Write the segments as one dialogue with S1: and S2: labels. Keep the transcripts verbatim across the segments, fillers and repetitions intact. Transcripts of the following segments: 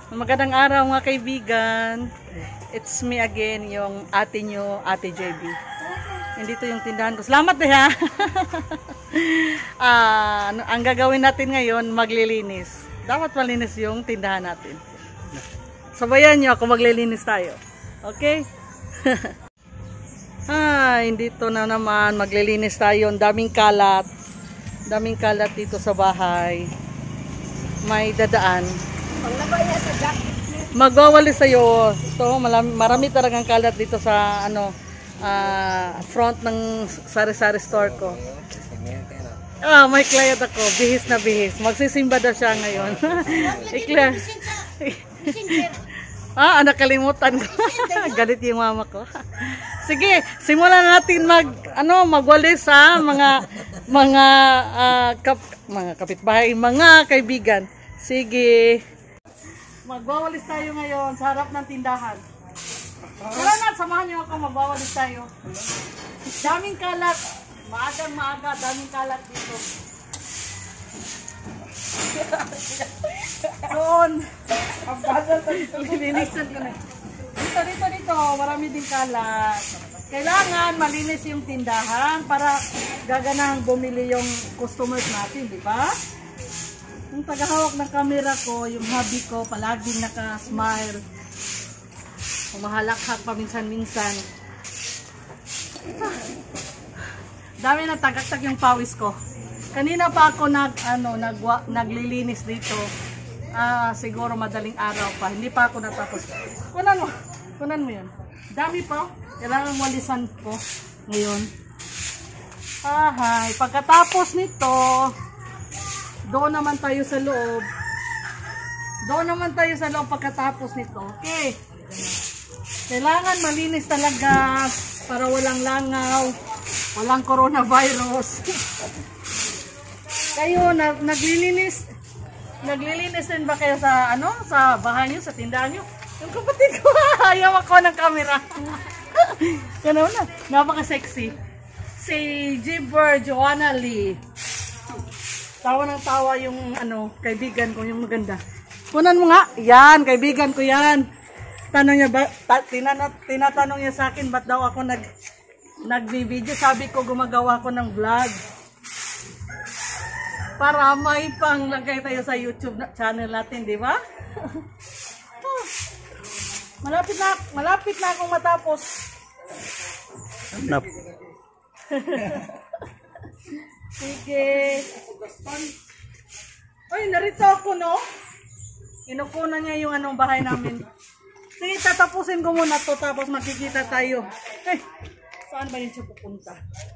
S1: Magandang araw mga kaibigan. It's me again, yung ate nyo, Ate J B. Nandito yung tindahan ko. Salamat eh ha. uh, ang gagawin natin ngayon, maglilinis. Dapat malinis yung tindahan natin. Sabayan nyo ako, maglilinis tayo. Okay? Ay, dito na naman, maglilinis tayo. Ang daming kalat. Daming kalat dito sa bahay. May dadaan. Magwawali sa'yo. So, marami, marami talagang kalat dito sa ano uh, front ng sari-sari store ko. Ah, may client ako. Bihis na bihis. Magsisimba daw siya ngayon. Ikla. Ah, nakalimutan ko. Galit yung mama ko. Sige, simulan natin mag ano magwali sa mga mga uh, kap, mga kapitbahay, mga kaibigan. Sige. Magwawalis tayo ngayon sa harap ng tindahan. Tara na, samahan niyo ako, magwawalis tayo. Daming kalat. Maagang maaga, daming kalat dito. Doon. Linisan ko na. Dito, dito, dito. Marami din kalat. Kailangan malinis yung tindahan para gaganang bumili yung customers natin, di ba? Yung tagahawak ng camera ko, yung hubby ko, palaging naka-smile. Humahalakhak paminsan-minsan. Ah, dami na tagaktag yung pawis ko. Kanina pa ako nag, ano, nag, naglilinis dito. Ah, siguro madaling araw pa. Hindi pa ako natapos. Kunan mo. Kunan mo yun. Dami pa. Kailangan walisan ko ngayon. Ahay. Pagkatapos nito, doon naman tayo sa loob. Doon naman tayo sa loob pagkatapos nito. Okay. Kailangan malinis talaga para walang langaw, walang coronavirus. Kayo nag naglilinis, naglilinis din ba kayo sa ano, sa bahay niyo, sa tindahan niyo? Yung kapatid ko, ayaw ako ng camera. Ganoon na, napaka-sexy. Si Gibber Joanna Lee. Tawa ng tawa yung ano, kaibigan ko, yung maganda. Kunan mo nga, yan, kaibigan ko yan. Tanong niya ba, ta, tinanong, tinatanong niya sa akin, ba't daw ako nag, nag-video? Sabi ko, gumagawa ko ng vlog. Para may panglagay tayo sa YouTube na, channel natin, di ba? Oh, malapit na, malapit na akong matapos. Nap. Sige. Uy, narito ako, no? Inukunan niya yung anong bahay namin. Sige, tatapusin ko muna to tapos makikita tayo. Eh, saan ba yun siya pupunta?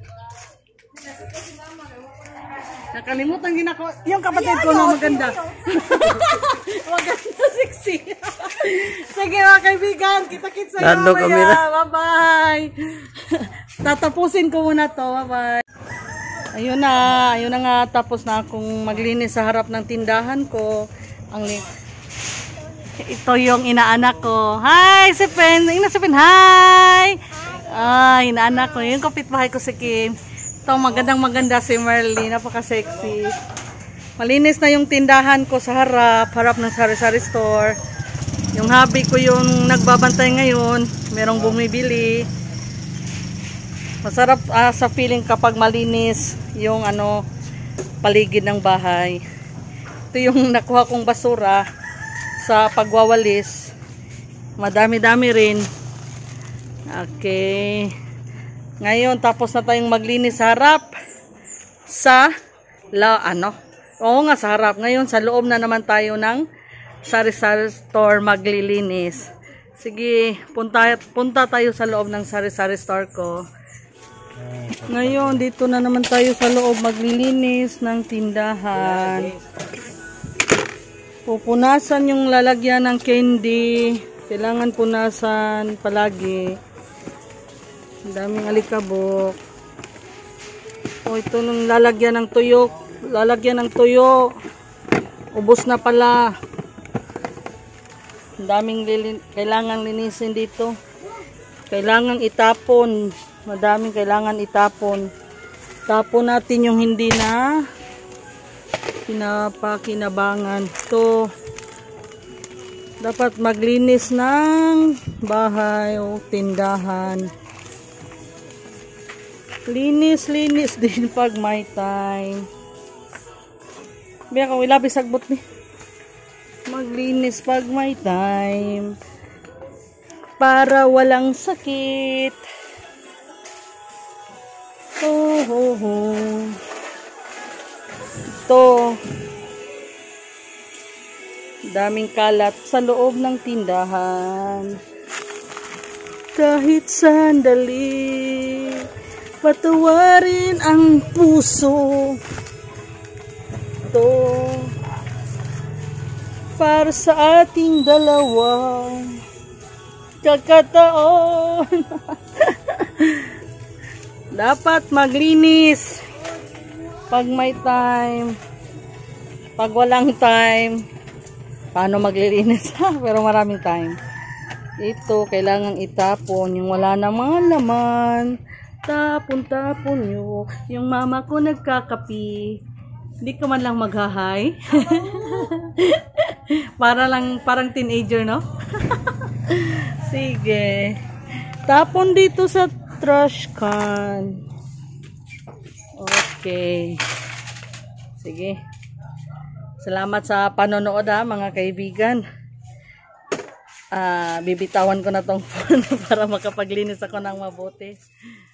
S1: Nakalimutan din ako. Yung kapatid ko na maganda. Maganda, sexy. Sige mga kaibigan, kita-kits sa'yo mamaya. Bye-bye. Tatapusin ko muna to. Bye-bye. Ayun na, ayun na nga, tapos na akong maglinis sa harap ng tindahan ko. Ang ito yung inaanak ko. Hi, si Pen. Ina si Pen. Hi. Ah, inaanak ko. Yung kapitbahay ko si Kim. Ito, magandang maganda si Merly. Napaka-sexy. Malinis na yung tindahan ko sa harap. Harap ng sari-sari store. Yung hubby ko yung nagbabantay ngayon. Merong bumibili. Masarap uh, sa feeling kapag malinis yung ano paligid ng bahay. Ito yung nakuha kong basura sa pagwawalis. Madami-dami rin. Okay. Ngayon tapos na tayong maglinis sa harap sa la ano. Oo nga sa harap. Ngayon sa loob na naman tayo ng sari-sari store maglilinis. Sige, punta punta tayo sa loob ng sari-sari store ko. Ngayon, dito na naman tayo sa loob maglilinis ng tindahan. Pupunasan yung lalagyan ng candy. Kailangan punasan palagi. Ang daming alikabok. O, ito nung lalagyan ng tuyo. Lalagyan ng tuyo. Ubos na pala. Ang daming lilin kailangan linisin dito. Kailangan itapon. Madaming kailangan itapon. Tapon natin yung hindi na pinapakinabangan. To Dapat maglinis ng bahay o tindahan. Linis-linis din pag may time. Biya ka, ilabi sagbot ni. Maglinis pag may time. Para walang sakit. Oh, oh, oh. Ito. Daming kalat sa loob ng tindahan. Kahit sandali, patawarin ang puso. Ito para sa ating dalawa. Kakataon. Dapat maglinis pag may time. Pag walang time, paano maglilinis? Pero maraming time. Ito, kailangan itapon yung wala na mga laman. Tapon-tapon nyo. Yung mama ko nagkakapi. Hindi ka man lang maghahay. Para lang, parang teenager, no? Sige. Tapon dito sa trash can. Okay. Sige. Salamat sa panonood ha, mga kaibigan. Ah, bibitawan ko na tong phone para makapaglinis ako ng mabuti.